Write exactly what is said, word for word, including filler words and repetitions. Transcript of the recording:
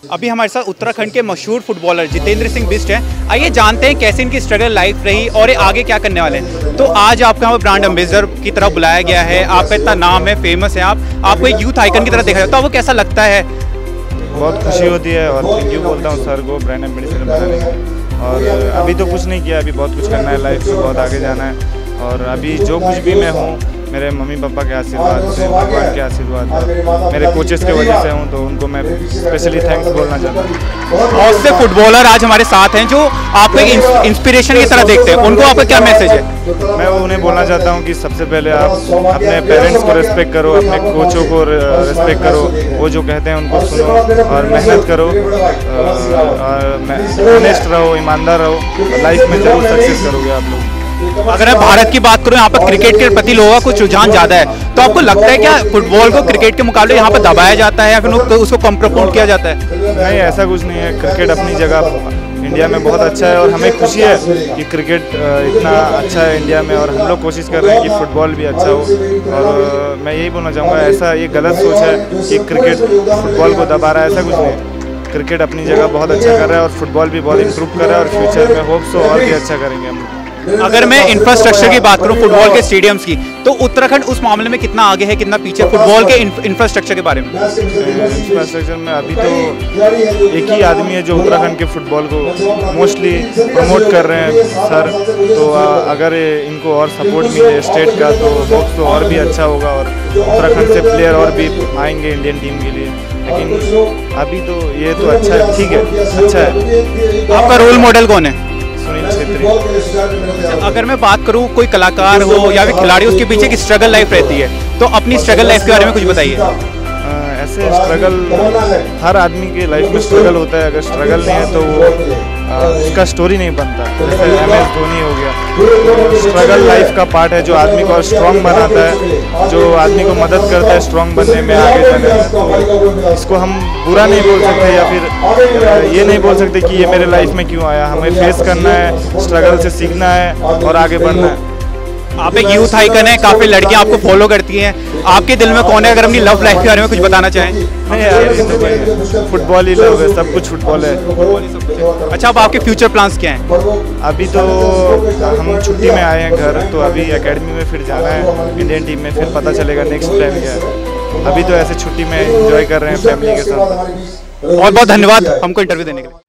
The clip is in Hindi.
अभी हमारे साथ उत्तराखंड के मशहूर फुटबॉलर जितेंद्र सिंह बिष्ट हैं। आइए जानते हैं कैसे इनकी स्ट्रगल लाइफ रही और ये आगे क्या करने वाले हैं। तो आज आपको यहाँ पर ब्रांड एम्बेसडर की तरफ बुलाया गया है, आपका इतना नाम है, फेमस है, आप आपको एक यूथ आइकन की तरह देखा जाता है, तो आपको कैसा लगता है? बहुत खुशी होती है और थैंक यू बोलता हूँ सर को ब्रांड एम्बेसडर बनाने के। और अभी तो कुछ नहीं किया, अभी बहुत कुछ करना है, लाइफ में बहुत आगे जाना है। और अभी जो कुछ भी मैं हूँ मेरे मम्मी पापा के आशीर्वाद से, भगवान के आशीर्वाद है, मेरे कोचेस के वजह से हूँ, तो उनको मैं स्पेशली थैंक्स बोलना चाहता हूँ। बहुत से फुटबॉलर आज हमारे साथ हैं जो आपको एक इंस्पिरेशन की तरह देखते हैं, उनको आपका क्या मैसेज है? मैं उन्हें बोलना चाहता हूँ कि सबसे पहले आप अपने पेरेंट्स को रिस्पेक्ट करो, अपने कोचों को रिस्पेक्ट करो, वो जो कहते हैं उनको सुनो और मेहनत करो, ऑनेस्ट रहो, ईमानदार रहो, लाइफ में जरूर सक्सेस करोगे आप लोग। अगर मैं भारत की बात करूं, यहाँ पर क्रिकेट के प्रति लोगों का कुछ रुझान ज़्यादा है, तो आपको लगता है क्या फुटबॉल को क्रिकेट के मुकाबले यहाँ पर दबाया जाता है या फिर उसको कम प्रमोट किया जाता है? नहीं, ऐसा कुछ नहीं है। क्रिकेट अपनी जगह इंडिया में बहुत अच्छा है और हमें खुशी है कि क्रिकेट इतना अच्छा है इंडिया में, और हम लोग कोशिश कर रहे हैं कि फुटबॉल भी अच्छा हो। और मैं यही बोलना चाहूँगा, ऐसा ये गलत सोच है कि क्रिकेट फुटबॉल को दबा रहा है, ऐसा कुछ नहीं। क्रिकेट अपनी जगह बहुत अच्छा कर रहा है और फुटबॉल भी बहुत इम्प्रूव कर रहा है, और फ्यूचर में होप सो और भी अच्छा करेंगे हम लोग। अगर मैं इंफ्रास्ट्रक्चर की बात करूं फुटबॉल के स्टेडियम्स की, तो उत्तराखंड उस मामले में कितना आगे है, कितना पीछे फुटबॉल के इंफ्रास्ट्रक्चर के बारे में? इंफ्रास्ट्रक्चर में अभी तो एक ही आदमी है जो उत्तराखंड के फुटबॉल को मोस्टली प्रमोट कर रहे हैं सर। तो अगर इनको और सपोर्ट मिले स्टेट का तो होप तो और भी अच्छा होगा, और उत्तराखंड से प्लेयर और भी आएंगे इंडियन टीम के लिए। लेकिन अभी तो ये तो अच्छा है, ठीक है, अच्छा है। आपका रोल मॉडल कौन है? सुनील छेत्री। अगर मैं बात करूं, कोई कलाकार हो या फिर खिलाड़ी, उसके पीछे की स्ट्रगल लाइफ रहती है, तो अपनी स्ट्रगल लाइफ के बारे में कुछ बताइए। ऐसे स्ट्रगल हर आदमी के लाइफ में स्ट्रगल होता है, अगर स्ट्रगल नहीं है तो वो उसका स्टोरी नहीं बनता। जैसे एम एस धोनी हो गया, स्ट्रगल लाइफ का पार्ट है जो आदमी को स्ट्रॉन्ग बनाता है, जो आदमी को मदद करता है स्ट्रॉन्ग बनने में, आगे बढ़ने में। तो इसको हम बुरा नहीं बोल सकते या फिर ये नहीं बोल सकते कि ये मेरे लाइफ में क्यों आया। हमें फेस करना है, स्ट्रगल से सीखना है और आगे बढ़ना है। आप एक यूथ आइकन है, काफ़ी लड़कियां आपको फॉलो करती हैं, आपके दिल में कौन है? अगर अपनी लव लाइफ के बारे में कुछ बताना चाहें। नहीं यार, ये तो फुटबॉल ही लव है, सब कुछ फुटबॉल है। अच्छा, अब आपके फ्यूचर प्लान्स क्या हैं? अभी तो हम छुट्टी में आए हैं घर, तो अभी एकेडमी में फिर जाना है इंडियन टीम में, फिर पता चलेगा नेक्स्ट प्लान क्या है। अभी तो ऐसे छुट्टी में एंजॉय कर रहे हैं फैमिली के साथ। बहुत बहुत धन्यवाद हमको इंटरव्यू देने के लिए।